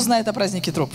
знает о празднике труп?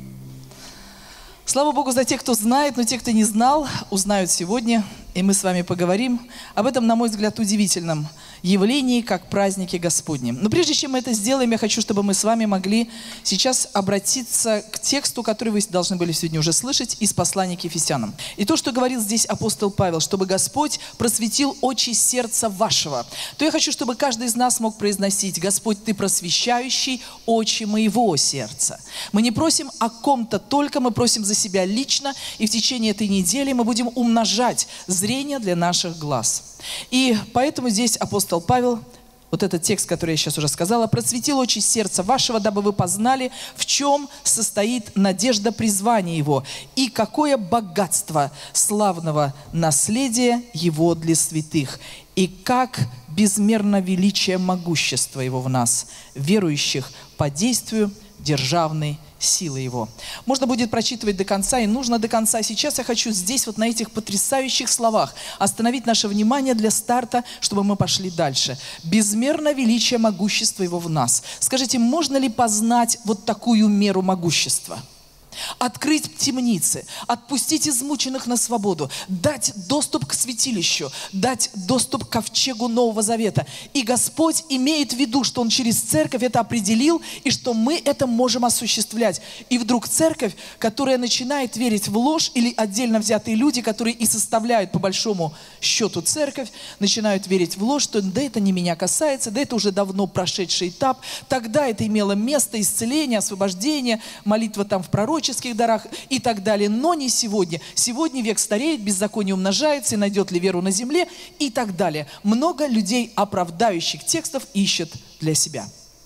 Слава Богу за тех, кто знает, но те, кто не знал, узнают сегодня, и мы с вами поговорим об этом, на мой взгляд, удивительном явлении, как праздники Господни. Но прежде чем мы это сделаем, я хочу, чтобы мы с вами могли сейчас обратиться к тексту, который вы должны были сегодня уже слышать, из послания к Ефесянам. И то, что говорил здесь апостол Павел, чтобы Господь просветил очи сердца вашего, то я хочу, чтобы каждый из нас мог произносить: Господь, Ты просвещающий очи моего сердца. Мы не просим о ком-то только, мы просим за себя лично, и в течение этой недели мы будем умножать зрение для наших глаз. И поэтому здесь апостол Павел, вот этот текст, который я сейчас уже сказала, просветил очи сердца вашего, дабы вы познали, в чем состоит надежда призвания его, и какое богатство славного наследия его для святых, и как безмерно величие могущества его в нас, верующих, по действию державной силы его. Можно будет прочитывать до конца, и нужно до конца. Сейчас я хочу здесь, вот на этих потрясающих словах, остановить наше внимание для старта, чтобы мы пошли дальше. Безмерно величие могущества его в нас. Скажите, можно ли познать вот такую меру могущества? Открыть темницы, отпустить измученных на свободу, дать доступ к святилищу, дать доступ к ковчегу Нового Завета. И Господь имеет в виду, что Он через церковь это определил, и что мы это можем осуществлять. И вдруг церковь, которая начинает верить в ложь, или отдельно взятые люди, которые и составляют по большому счету церковь, начинают верить в ложь, что да это не меня касается, да это уже давно прошедший этап, тогда это имело место, исцеление, освобождение, молитва там в пророчестве, дарах и так далее, но не сегодня. Сегодня век стареет, беззаконие умножается, и найдет ли веру на земле и так далее. Много людей, оправдающих текстов, ищет для себя.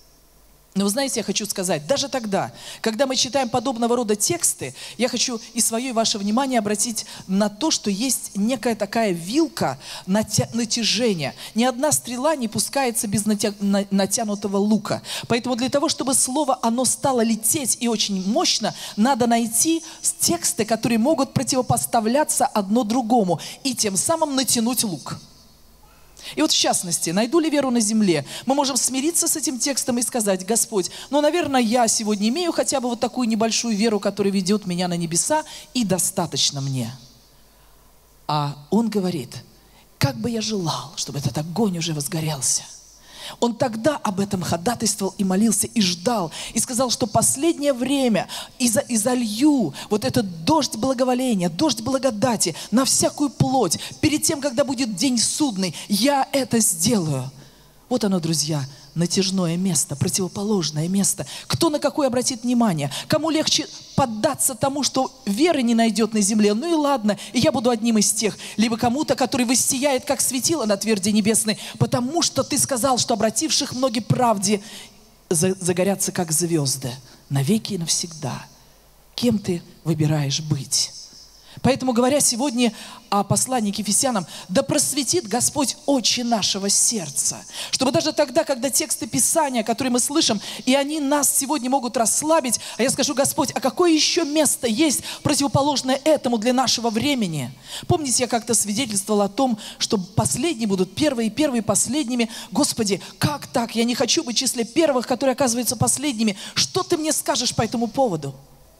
Но вы знаете, я хочу сказать, даже тогда, когда мы читаем подобного рода тексты, я хочу и свое, и ваше внимание обратить на то, что есть некая такая вилка натяжения. Ни одна стрела не пускается без натянутого лука. Поэтому для того, чтобы слово, оно стало лететь и очень мощно, надо найти тексты, которые могут противопоставляться одно другому, и тем самым натянуть лук. И вот в частности, найду ли веру на земле, мы можем смириться с этим текстом и сказать: Господь, ну, наверное, я сегодня имею хотя бы вот такую небольшую веру, которая ведет меня на небеса, и достаточно мне. А Он говорит: как бы я желал, чтобы этот огонь уже возгорелся. Он тогда об этом ходатайствовал и молился, и ждал, и сказал, что последнее время изолью вот этот дождь благоволения, дождь благодати на всякую плоть. Перед тем, когда будет день судный, я это сделаю. Вот оно, друзья, натяжное место, противоположное место. Кто на какое обратит внимание? Кому легче поддаться тому, что веры не найдет на земле? Ну и ладно, и я буду одним из тех. Либо кому-то, который воссияет, как светило на тверди небесной, потому что ты сказал, что обративших многие правде загорятся, как звезды, навеки и навсегда. Кем ты выбираешь быть? Поэтому, говоря сегодня о послании к Ефесянам, да просветит Господь очи нашего сердца, чтобы даже тогда, когда тексты Писания, которые мы слышим, и они нас сегодня могут расслабить, а я скажу: Господь, а какое еще место есть противоположное этому для нашего времени? Помните, я как-то свидетельствовал о том, что последние будут первые, первые последними. Господи, как так? Я не хочу быть в числе первых, которые оказываются последними. Что ты мне скажешь по этому поводу?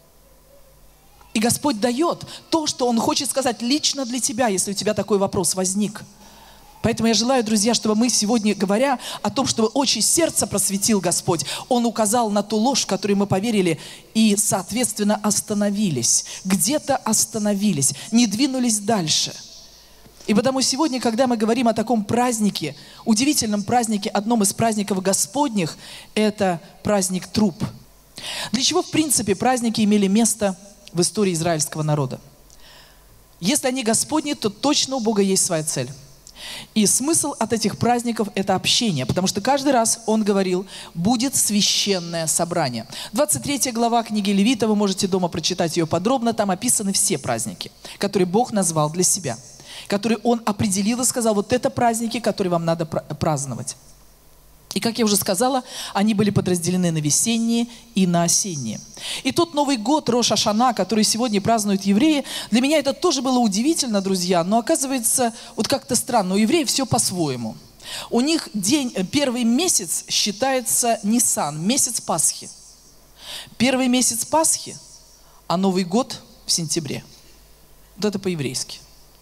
И Господь дает то, что Он хочет сказать лично для тебя, если у тебя такой вопрос возник. Поэтому я желаю, друзья, чтобы мы сегодня, говоря о том, чтобы очи сердца просветил Господь, Он указал на ту ложь, в которую мы поверили, и, соответственно, остановились. Где-то остановились, не двинулись дальше. И потому сегодня, когда мы говорим о таком празднике, удивительном празднике, одном из праздников Господних, это праздник труп. Для чего, в принципе, праздники имели место в истории израильского народа? Если они Господни, то точно у Бога есть своя цель. И смысл от этих праздников – это общение, потому что каждый раз Он говорил: будет священное собрание. 23 глава книги Левита, вы можете дома прочитать ее подробно, там описаны все праздники, которые Бог назвал для себя, которые Он определил и сказал: вот это праздники, которые вам надо праздновать. И, как я уже сказала, они были подразделены на весенние и на осенние. И тот Новый год, Рош ха-Шана, который сегодня празднуют евреи, для меня это тоже было удивительно, друзья, но оказывается, вот как-то странно, у евреев все по-своему. У них первый месяц считается Нисан, месяц Пасхи. Первый месяц Пасхи, а Новый год в сентябре. Вот это по-еврейски.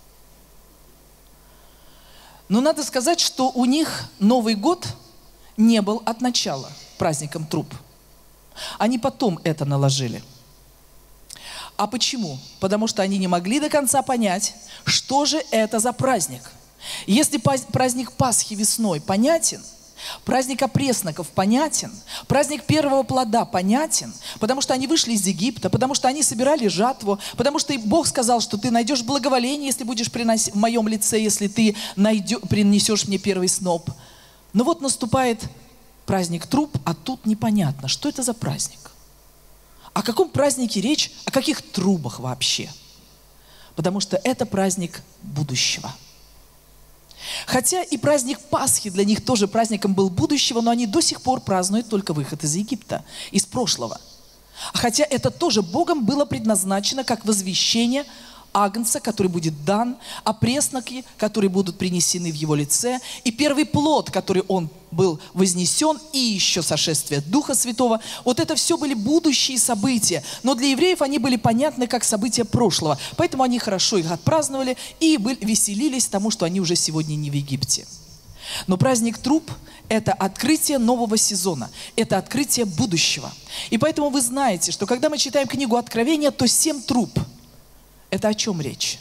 Но надо сказать, что у них Новый год не был от начала праздником труб. Они потом это наложили. А почему? Потому что они не могли до конца понять, что же это за праздник. Если праздник Пасхи весной понятен, праздник опресноков понятен, праздник первого плода понятен, потому что они вышли из Египта, потому что они собирали жатву, потому что Бог сказал, что ты найдешь благоволение, если будешь приносить в моем лице, если ты принесешь мне первый сноп. Но вот наступает праздник труб, а тут непонятно, что это за праздник. О каком празднике речь, о каких трубах вообще? Потому что это праздник будущего. Хотя и праздник Пасхи для них тоже праздником был будущего, но они до сих пор празднуют только выход из Египта, из прошлого. Хотя это тоже Богом было предназначено как возвещение агнца, который будет дан, опресноки, которые будут принесены в его лице, и первый плод, который он был вознесен, и еще сошествие Духа Святого. Вот это все были будущие события, но для евреев они были понятны как события прошлого, поэтому они хорошо их отпраздновали и веселились тому, что они уже сегодня не в Египте. Но праздник труб – это открытие нового сезона, это открытие будущего. И поэтому вы знаете, что когда мы читаем книгу Откровения, то 7 труб – это о чем речь?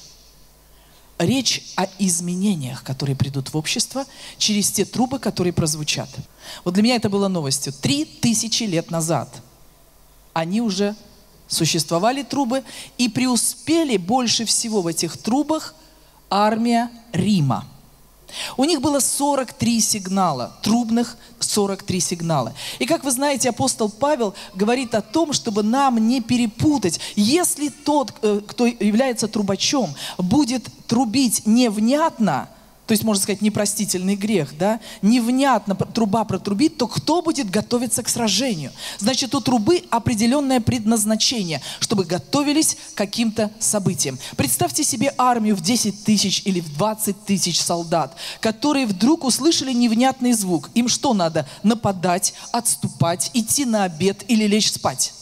Речь о изменениях, которые придут в общество через те трубы, которые прозвучат. Вот для меня это было новостью. 3000 лет назад они уже существовали, трубы, и преуспели больше всего в этих трубах армия Рима. У них было 43 сигнала, трубных 43 сигнала. И как вы знаете, апостол Павел говорит о том, чтобы нам не перепутать. Если тот, кто является трубачом, будет трубить невнятно, то есть, можно сказать, непростительный грех, да? Невнятно труба протрубит, то кто будет готовиться к сражению? Значит, у трубы определенное предназначение, чтобы готовились к каким-то событиям. Представьте себе армию в 10 тысяч или в 20 тысяч солдат, которые вдруг услышали невнятный звук. Им что надо? Нападать, отступать, идти на обед или лечь спать.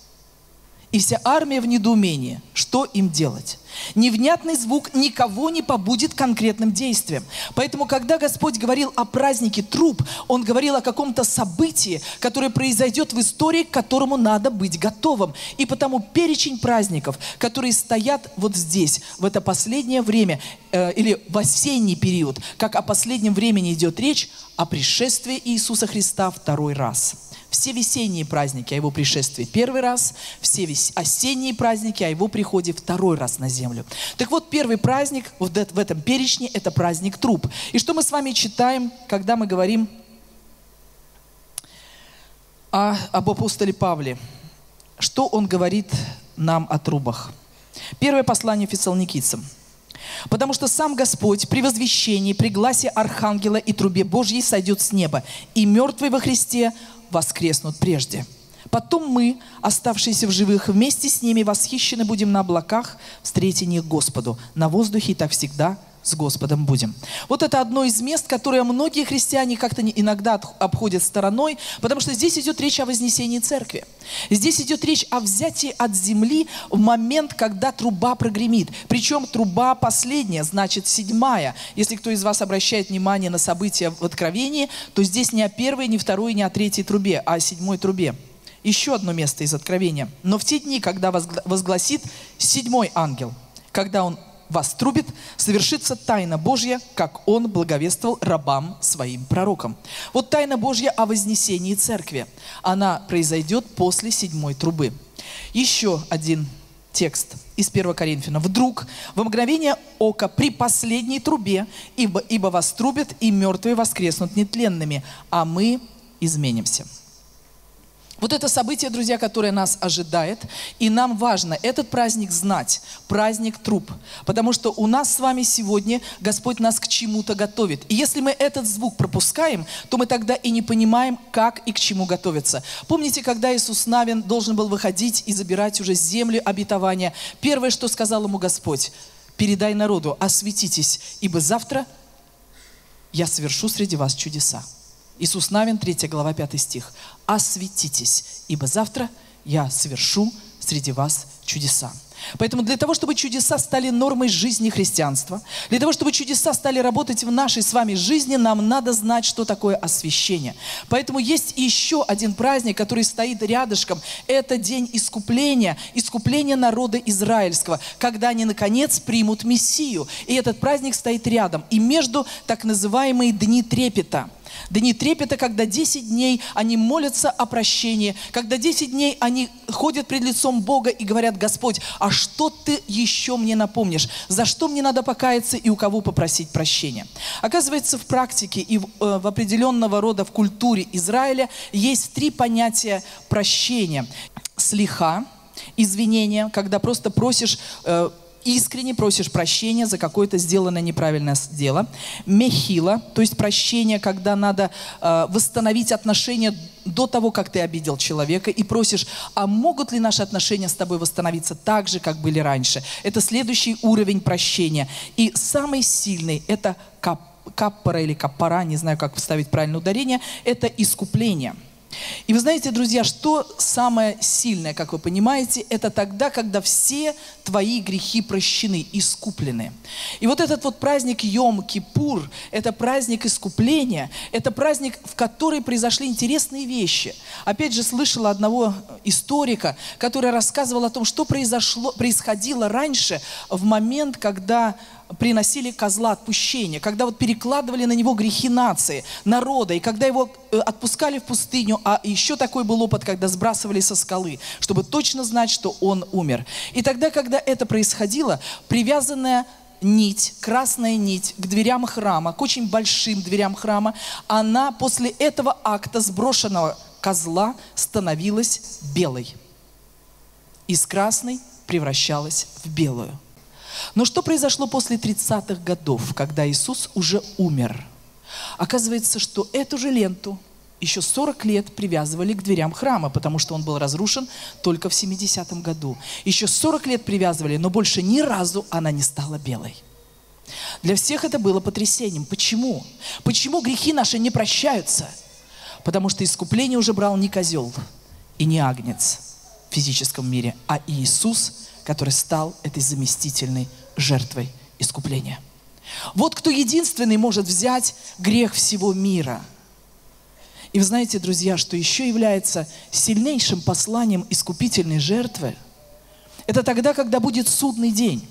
И вся армия в недоумении. Что им делать? Невнятный звук никого не побудит конкретным действием. Поэтому, когда Господь говорил о празднике труб, Он говорил о каком-то событии, которое произойдет в истории, к которому надо быть готовым. И потому перечень праздников, которые стоят вот здесь, в это последнее время, или в осенний период, как о последнем времени идет речь, о пришествии Иисуса Христа второй раз. Все весенние праздники о Его пришествии первый раз, все осенние праздники о Его приходе второй раз на землю. Так вот, первый праздник в этом перечне – это праздник труб. И что мы с вами читаем, когда мы говорим об апостоле Павле? Что он говорит нам о трубах? Первое послание Фессалоникийцам. «Потому что сам Господь при возвещении, при гласе архангела и трубе Божьей сойдет с неба, и мертвые во Христе воскреснут прежде. Потом мы, оставшиеся в живых, вместе с ними восхищены будем на облаках, встретение к Господу. На воздухе и так всегда с Господом будем». Вот это одно из мест, которое многие христиане как-то иногда обходят стороной, потому что здесь идет речь о вознесении церкви. Здесь идет речь о взятии от земли в момент, когда труба прогремит. Причем труба последняя, значит 7-я. Если кто из вас обращает внимание на события в Откровении, то здесь не о первой, не второй, не о третьей трубе, а о 7-й трубе. Еще одно место из Откровения. «Но в те дни, когда возгласит 7-й ангел, когда он вострубит, совершится тайна Божья, как Он благовествовал рабам своим пророкам». Вот тайна Божья о вознесении церкви. Она произойдет после 7-й трубы. Еще один текст из 1 Коринфянам. «Вдруг, во мгновение ока, при последней трубе, ибо вострубят, и мертвые воскреснут нетленными, а мы изменимся». Вот это событие, друзья, которое нас ожидает, и нам важно этот праздник знать, праздник труб, потому что у нас с вами сегодня Господь нас к чему-то готовит. И если мы этот звук пропускаем, то мы тогда и не понимаем, как и к чему готовиться. Помните, когда Иисус Навин должен был выходить и забирать уже землю обетования, первое, что сказал ему Господь: «Передай народу, осветитесь, ибо завтра я совершу среди вас чудеса». Иисус Навин, 3 глава, 5 стих. «Осветитесь, ибо завтра я совершу среди вас чудеса. Поэтому для того, чтобы чудеса стали нормой жизни христианства, для того, чтобы чудеса стали работать в нашей с вами жизни, нам надо знать, что такое освящение. Поэтому есть еще один праздник, который стоит рядышком. Это день искупления, искупления народа израильского, когда они, наконец, примут Мессию. И этот праздник стоит рядом. И между так называемые дни трепета. Дни трепета, когда 10 дней они молятся о прощении, когда 10 дней они ходят пред лицом Бога и говорят: Господь, а что Ты еще мне напомнишь? За что мне надо покаяться и у кого попросить прощения? Оказывается, в практике и в определенного рода в культуре Израиля есть 3 понятия прощения. Слиха, извинения, когда просто просишь... искренне просишь прощения за какое-то сделанное неправильное дело. Мехила, то есть прощение, когда надо восстановить отношения до того, как ты обидел человека, и просишь, а могут ли наши отношения с тобой восстановиться так же, как были раньше? Это следующий уровень прощения. И самый сильный – это каппара или каппара, не знаю, как вставить правильное ударение, это искупление. И вы знаете, друзья, что самое сильное, как вы понимаете, это тогда, когда все твои грехи прощены, искуплены. И вот этот вот праздник Йом-Кипур, это праздник искупления, это праздник, в который произошли интересные вещи. Опять же, слышала одного историка, который рассказывал о том, что происходило раньше в момент, когда приносили козла отпущения, когда вот перекладывали на него грехи нации, народа, и когда его отпускали в пустыню, а еще такой был опыт, когда сбрасывали со скалы, чтобы точно знать, что он умер. И тогда, когда это происходило, привязанная нить, красная нить к дверям храма, к очень большим дверям храма, она после этого акта сброшенного козла становилась белой. Из красной превращалась в белую. Но что произошло после 30-х годов, когда Иисус уже умер? Оказывается, что эту же ленту еще 40 лет привязывали к дверям храма, потому что он был разрушен только в 70-м году. Еще 40 лет привязывали, но больше ни разу она не стала белой. Для всех это было потрясением. Почему? Почему грехи наши не прощаются? Потому что искупление уже брал не козел и не агнец в физическом мире, а Иисус, который стал этой заместительной жертвой искупления. Вот кто единственный может взять грех всего мира. И вы знаете, друзья, что еще является сильнейшим посланием искупительной жертвы? Это тогда, когда будет судный день.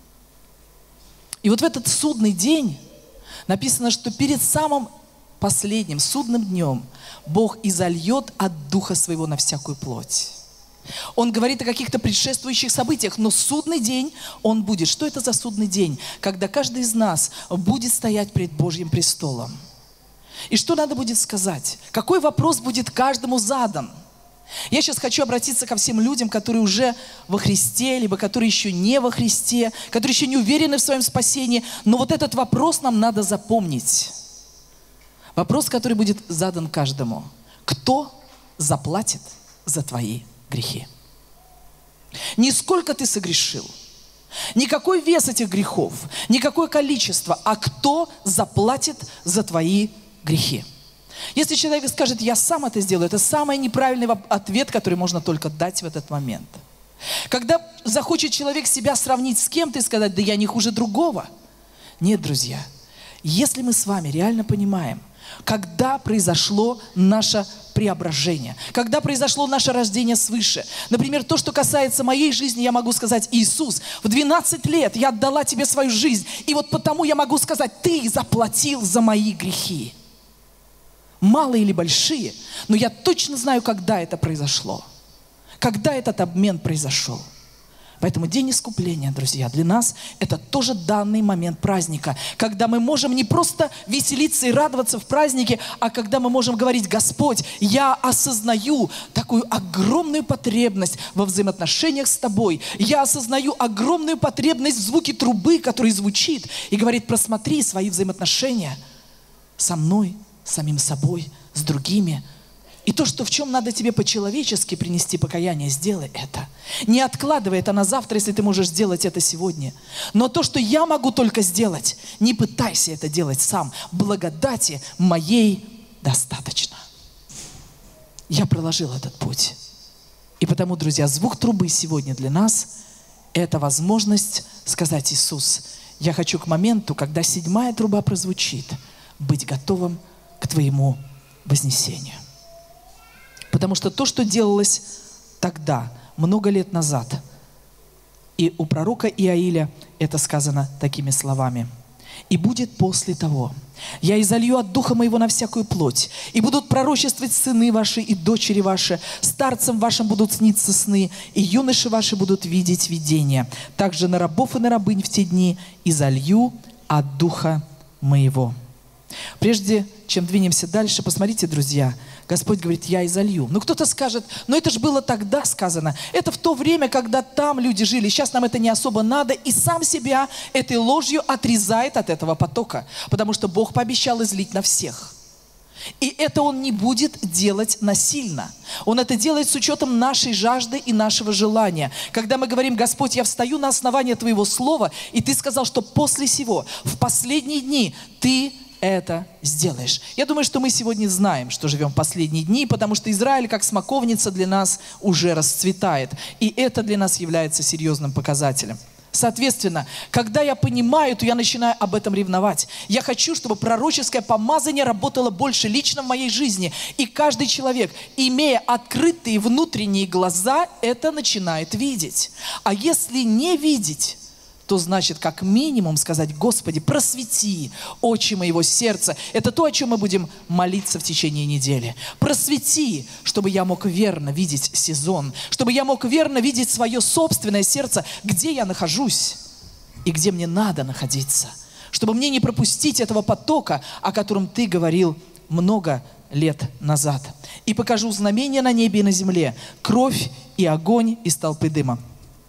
И вот в этот судный день написано, что перед самым последним судным днем Бог изольет от Духа Своего на всякую плоть. Он говорит о каких-то предшествующих событиях, но судный день, он будет. Что это за судный день? Когда каждый из нас будет стоять пред Божьим престолом. И что надо будет сказать? Какой вопрос будет каждому задан? Я сейчас хочу обратиться ко всем людям, которые уже во Христе, либо которые еще не во Христе, которые еще не уверены в своем спасении. Но вот этот вопрос нам надо запомнить. Вопрос, который будет задан каждому. Кто заплатит за твои грехи? Не сколько ты согрешил, никакой вес этих грехов, никакое количество, а кто заплатит за твои грехи. Если человек скажет: я сам это сделаю, это самый неправильный ответ, который можно только дать в этот момент. Когда захочет человек себя сравнить с кем-то и сказать: да я не хуже другого. Нет, друзья, если мы с вами реально понимаем, когда произошло наше преображение, когда произошло наше рождение свыше. Например, то, что касается моей жизни, я могу сказать: Иисус, в 12 лет я отдала тебе свою жизнь, и вот потому я могу сказать: ты заплатил за мои грехи. Малые или большие, но я точно знаю, когда это произошло, когда этот обмен произошел. Поэтому день искупления, друзья, для нас это тоже данный момент праздника, когда мы можем не просто веселиться и радоваться в празднике, а когда мы можем говорить: Господь, я осознаю такую огромную потребность во взаимоотношениях с Тобой. Я осознаю огромную потребность в звуке трубы, который звучит и говорит: просмотри свои взаимоотношения со мной, с самим собой, с другими. И то, что в чем надо тебе по-человечески принести покаяние, сделай это. Не откладывай это на завтра, если ты можешь сделать это сегодня. Но то, что я могу только сделать, не пытайся это делать сам. Благодати моей достаточно. Я проложил этот путь. И потому, друзья, звук трубы сегодня для нас – это возможность сказать: Иисус, я хочу к моменту, когда 7-я труба прозвучит, быть готовым к Твоему вознесению. Потому что то, что делалось тогда, много лет назад, и у пророка Иаиля это сказано такими словами: «И будет после того, я изолью от Духа Моего на всякую плоть, и будут пророчествовать сыны ваши и дочери ваши, старцам вашим будут сниться сны, и юноши ваши будут видеть видения. Также на рабов и на рабынь в те дни изолью от Духа Моего». Прежде чем двинемся дальше, посмотрите, друзья, Господь говорит: я изолью. Ну, кто-то скажет: но это же было тогда сказано. Это в то время, когда там люди жили. Сейчас нам это не особо надо. И сам себя этой ложью отрезает от этого потока. Потому что Бог пообещал излить на всех. И это Он не будет делать насильно. Он это делает с учетом нашей жажды и нашего желания. Когда мы говорим: Господь, я встаю на основании Твоего Слова, и Ты сказал, что после сего, в последние дни, Ты это сделаешь. Я думаю, что мы сегодня знаем, что живем в последние дни, потому что Израиль, как смоковница, для нас уже расцветает. И это для нас является серьезным показателем. Соответственно, когда я понимаю, то я начинаю об этом ревновать. Я хочу, чтобы пророческое помазание работало больше лично в моей жизни. И каждый человек, имея открытые внутренние глаза, это начинает видеть. А если не видеть, то значит, как минимум сказать: Господи, просвети очи моего сердца. Это то, о чем мы будем молиться в течение недели. Просвети, чтобы я мог верно видеть сезон, чтобы я мог верно видеть свое собственное сердце, где я нахожусь и где мне надо находиться. Чтобы мне не пропустить этого потока, о котором Ты говорил много лет назад. И покажу знамения на небе и на земле, кровь и огонь из столпы дыма.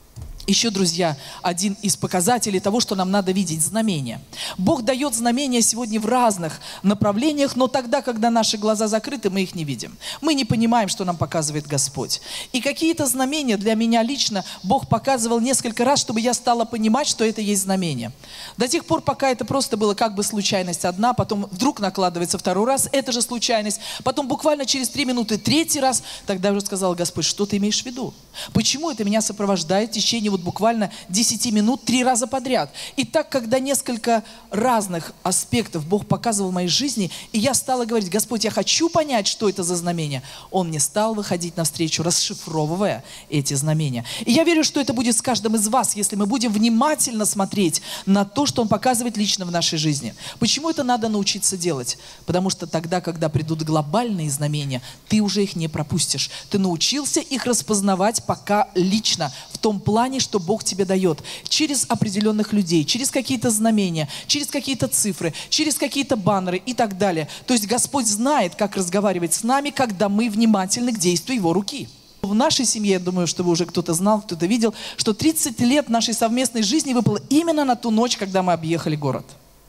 Еще, друзья, один из показателей того, что нам надо видеть — знамения. Бог дает знамения сегодня в разных направлениях, но тогда, когда наши глаза закрыты, мы их не видим. Мы не понимаем, что нам показывает Господь. И какие-то знамения для меня лично Бог показывал несколько раз, чтобы я стала понимать, что это есть знамение. До тех пор, пока это просто было как бы случайность одна, потом вдруг накладывается второй раз, это же случайность, потом буквально через 3 минуты третий раз, тогда я уже сказала: Господь, что Ты имеешь в виду? Почему это меня сопровождает в течение буквально 10 минут 3 раза подряд? И так, когда несколько разных аспектов Бог показывал в моей жизни, и я стала говорить: Господь, я хочу понять, что это за знамения, Он не стал выходить навстречу, расшифровывая эти знамения. И я верю, что это будет с каждым из вас, если мы будем внимательно смотреть на то, что Он показывает лично в нашей жизни. Почему это надо научиться делать? Потому что тогда, когда придут глобальные знамения, ты уже их не пропустишь. Ты научился их распознавать пока лично, в том плане, что Бог тебе дает через определенных людей, через какие-то знамения, через какие-то цифры, через какие-то баннеры и так далее. То есть Господь знает, как разговаривать с нами, когда мы внимательны к действию Его руки. В нашей семье, я думаю, что вы уже кто-то знал, кто-то видел, что 30 лет нашей совместной жизни выпало именно на ту ночь, когда мы объехали город.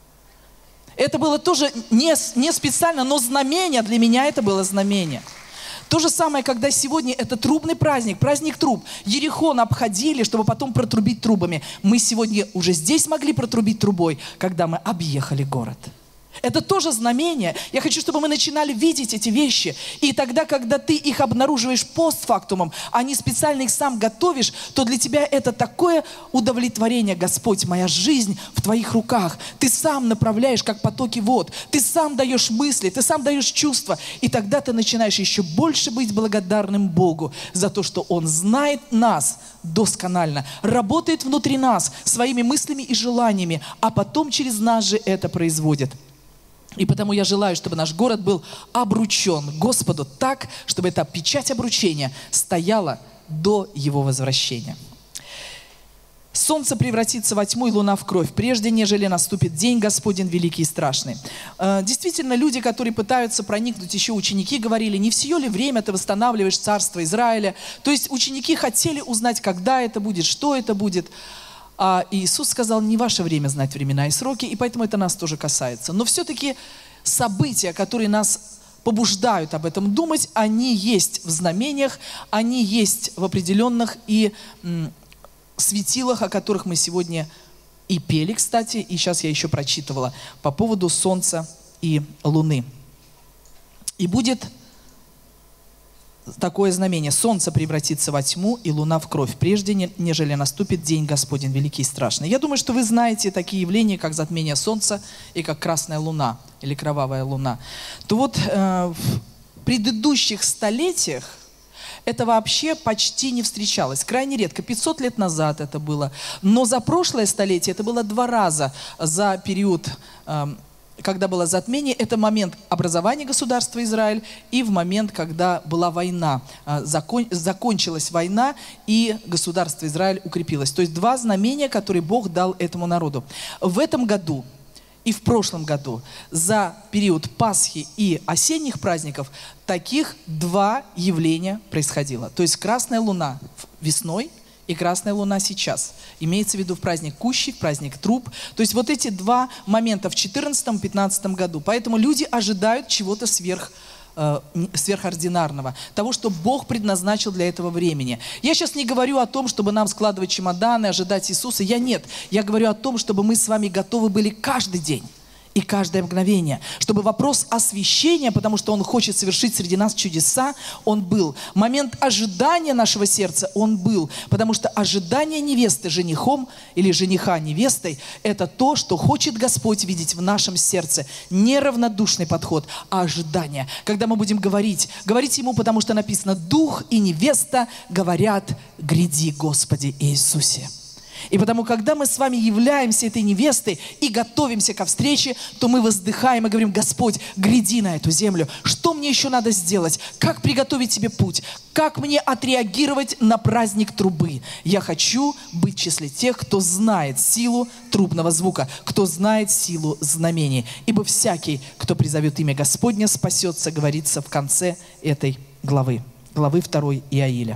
Это было тоже не специально, но знамение, для меня это было знамение. То же самое, когда сегодня это трубный праздник, праздник труб. Иерихон обходили, чтобы потом протрубить трубами. Мы сегодня уже здесь могли протрубить трубой, когда мы объехали город. Это тоже знамение. Я хочу, чтобы мы начинали видеть эти вещи. И тогда, когда ты их обнаруживаешь постфактумом, а не специально их сам готовишь, то для тебя это такое удовлетворение. Господь, моя жизнь в Твоих руках. Ты сам направляешь, как потоки вод. Ты сам даешь мысли, ты сам даешь чувства. И тогда ты начинаешь еще больше быть благодарным Богу за то, что Он знает нас досконально, работает внутри нас своими мыслями и желаниями, а потом через нас же это производит. И потому я желаю, чтобы наш город был обручен Господу так, чтобы эта печать обручения стояла до Его возвращения. Солнце превратится во тьму и луна в кровь, прежде нежели наступит день Господень великий и страшный. Действительно, люди, которые пытаются проникнуть, еще ученики говорили: не все ли время ты восстанавливаешь царство Израиля? То есть ученики хотели узнать, когда это будет, что это будет. А Иисус сказал: не ваше время знать времена и сроки, и поэтому это нас тоже касается. Но все-таки события, которые нас побуждают об этом думать, они есть в знамениях, они есть в определенных и светилах, о которых мы сегодня и пели, кстати, и сейчас я еще прочитывала по поводу солнца и луны. И будет такое знамение. Солнце превратится во тьму, и луна в кровь, прежде нежели наступит день Господень великий и страшный. Я думаю, что вы знаете такие явления, как затмение солнца и как красная луна или кровавая луна. То вот в предыдущих столетиях это вообще почти не встречалось. Крайне редко. 500 лет назад это было. Но за прошлое столетие это было 2 раза за период, когда было затмение. Это момент образования государства Израиль и в момент, когда была война. Закончилась война, и государство Израиль укрепилось. То есть 2 знамения, которые Бог дал этому народу. В этом году и в прошлом году за период Пасхи и осенних праздников таких 2 явления происходило. То есть красная луна весной и красная луна сейчас. Имеется в виду в праздник Кущи, в праздник Труб. То есть вот эти 2 момента в 2014-2015 году. Поэтому люди ожидают чего-то сверхординарного, того, что Бог предназначил для этого времени. Я сейчас не говорю о том, чтобы нам складывать чемоданы, ожидать Иисуса. Я говорю о том, чтобы мы с вами готовы были каждый день и каждое мгновение, чтобы вопрос освящения, потому что Он хочет совершить среди нас чудеса, он был. Момент ожидания нашего сердца, он был. Потому что ожидание невесты женихом или жениха невестой – это то, что хочет Господь видеть в нашем сердце. Не равнодушный подход, а ожидание. Когда мы будем говорить Ему, потому что написано: «Дух и невеста говорят: гряди, Господи Иисусе». И потому, когда мы с вами являемся этой невестой и готовимся ко встрече, то мы воздыхаем и говорим: Господь, гряди на эту землю. Что мне еще надо сделать? Как приготовить тебе путь? Как мне отреагировать на праздник трубы? Я хочу быть в числе тех, кто знает силу трубного звука, кто знает силу знамений. Ибо всякий, кто призовет имя Господне, спасется, говорится в конце этой главы 2 Иаиля.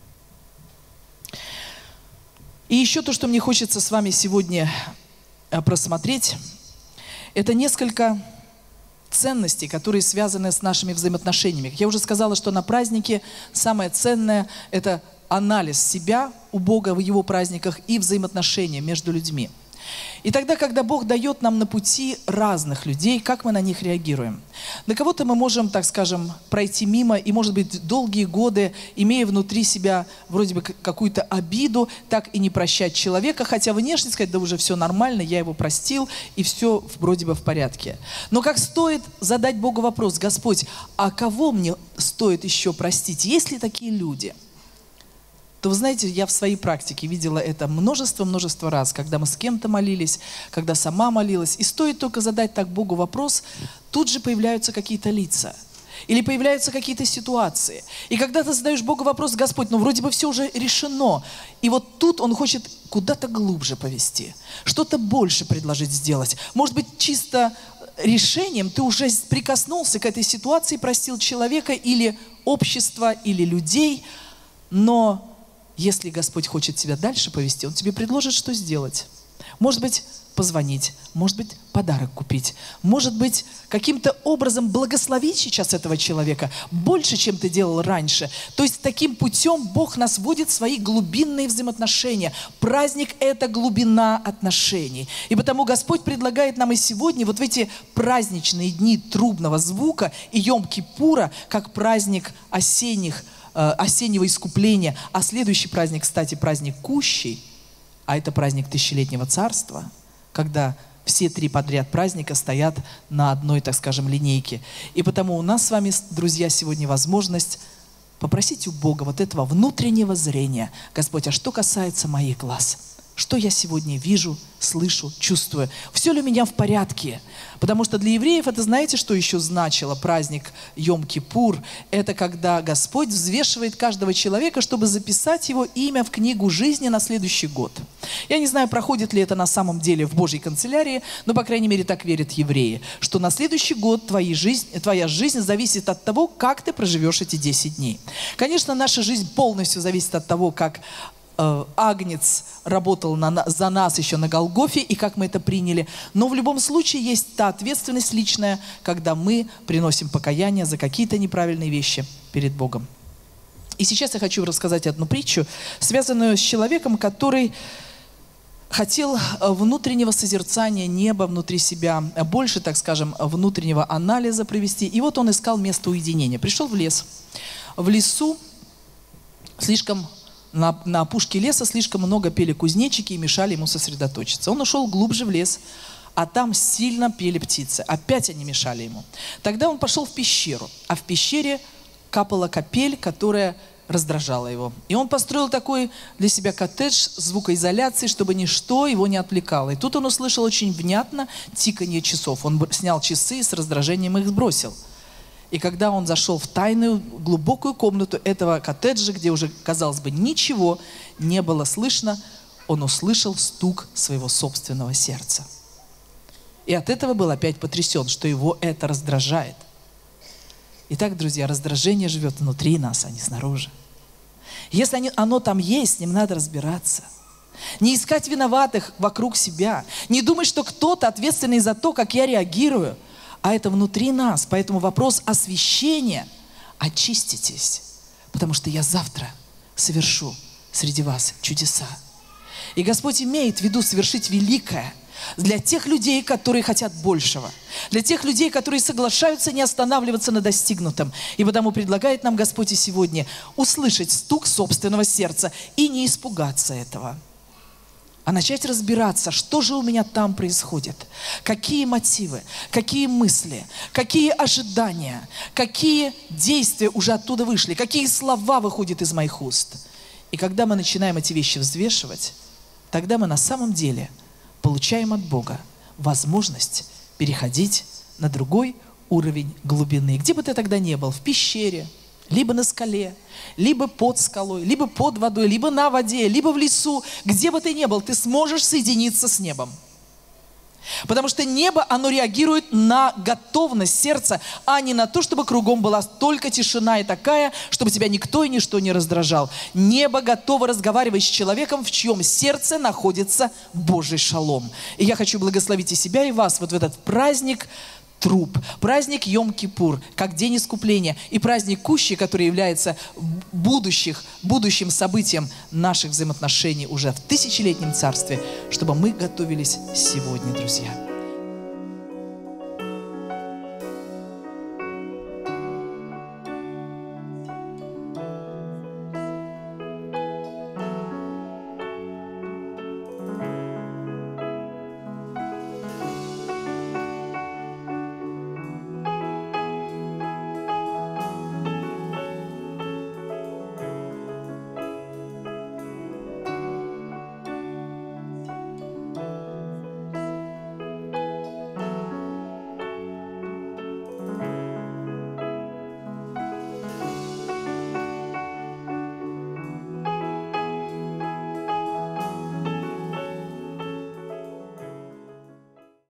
И еще то, что мне хочется с вами сегодня просмотреть, это несколько ценностей, которые связаны с нашими взаимоотношениями. Как я уже сказала, что на празднике самое ценное – это анализ себя у Бога в Его праздниках и взаимоотношения между людьми. И тогда, когда Бог дает нам на пути разных людей, как мы на них реагируем? На кого-то мы можем, так скажем, пройти мимо и, может быть, долгие годы, имея внутри себя вроде бы какую-то обиду, так и не прощать человека, хотя внешне сказать: да уже все нормально, я его простил, и все вроде бы в порядке. Но как стоит задать Богу вопрос: Господь, а кого мне стоит еще простить? Есть ли такие люди? То вы знаете, я в своей практике видела это множество раз, когда мы с кем-то молились, когда сама молилась. И стоит только задать так Богу вопрос, тут же появляются какие-то лица. Или появляются какие-то ситуации. И когда ты задаешь Богу вопрос: Господь, ну вроде бы все уже решено. И вот тут Он хочет куда-то глубже повести, что-то больше предложить сделать. Может быть, чисто решением ты уже прикоснулся к этой ситуации, простил человека или общество, или людей, но если Господь хочет тебя дальше повести, Он тебе предложит, что сделать. Может быть, позвонить, может быть, подарок купить, может быть, каким-то образом благословить сейчас этого человека больше, чем ты делал раньше. То есть таким путем Бог нас вводит в свои глубинные взаимоотношения. Праздник – это глубина отношений. И потому Господь предлагает нам и сегодня, вот в эти праздничные дни трубного звука и Йом-Кипура, как праздник осеннего искупления, а следующий праздник, кстати, праздник Кущей, а это праздник Тысячелетнего Царства, когда все 3 подряд праздника стоят на одной, так скажем, линейке. И потому у нас с вами, друзья, сегодня возможность попросить у Бога вот этого внутреннего зрения. Господь, а что касается моих глаз? Что я сегодня вижу, слышу, чувствую? Все ли у меня в порядке? Потому что для евреев это, знаете, что еще значило праздник Йом-Кипур? Это когда Господь взвешивает каждого человека, чтобы записать его имя в книгу жизни на следующий год. Я не знаю, проходит ли это на самом деле в Божьей канцелярии, но, по крайней мере, так верят евреи, что на следующий год твоя жизнь зависит от того, как ты проживешь эти 10 дней. Конечно, наша жизнь полностью зависит от того, как Агнец работал за нас еще на Голгофе, и как мы это приняли. Но в любом случае есть та ответственность личная, когда мы приносим покаяние за какие-то неправильные вещи перед Богом. И сейчас я хочу рассказать одну притчу, связанную с человеком, который хотел внутреннего созерцания неба внутри себя, больше, так скажем, внутреннего анализа провести. И вот он искал место уединения. Пришел в лес. В лесу на опушке леса слишком много пели кузнечики и мешали ему сосредоточиться. Он ушел глубже в лес, а там сильно пели птицы. Опять они мешали ему. Тогда он пошел в пещеру, а в пещере капала капель, которая раздражала его. И он построил такой для себя коттедж с звукоизоляцией, чтобы ничто его не отвлекало. И тут он услышал очень внятно тиканье часов. Он снял часы и с раздражением их сбросил. И когда он зашел в тайную, глубокую комнату этого коттеджа, где уже, казалось бы, ничего не было слышно, он услышал стук своего собственного сердца. И от этого был опять потрясен, что его это раздражает. Итак, друзья, раздражение живет внутри нас, а не снаружи. Если оно там есть, с ним надо разбираться. Не искать виноватых вокруг себя. Не думать, что кто-то ответственный за то, как я реагирую. А это внутри нас. Поэтому вопрос освящения. Очиститесь. Потому что я завтра совершу среди вас чудеса. И Господь имеет в виду совершить великое для тех людей, которые хотят большего. Для тех людей, которые соглашаются не останавливаться на достигнутом. И потому предлагает нам Господь и сегодня услышать стук собственного сердца и не испугаться этого. А начать разбираться, что же у меня там происходит, какие мотивы, какие мысли, какие ожидания, какие действия уже оттуда вышли, какие слова выходят из моих уст. И когда мы начинаем эти вещи взвешивать, тогда мы на самом деле получаем от Бога возможность переходить на другой уровень глубины. Где бы ты тогда ни был, в пещере, либо на скале, либо под скалой, либо под водой, либо на воде, либо в лесу, где бы ты ни был, ты сможешь соединиться с небом. Потому что небо, оно реагирует на готовность сердца, а не на то, чтобы кругом была только тишина и такая, чтобы тебя никто и ничто не раздражал. Небо готово разговаривать с человеком, в чьем сердце находится Божий шалом. И я хочу благословить и себя, и вас вот в этот праздник труп, праздник Йом-Кипур, как день искупления, и праздник Кущи, который является будущим событием наших взаимоотношений уже в тысячелетнем царстве, чтобы мы готовились сегодня, друзья.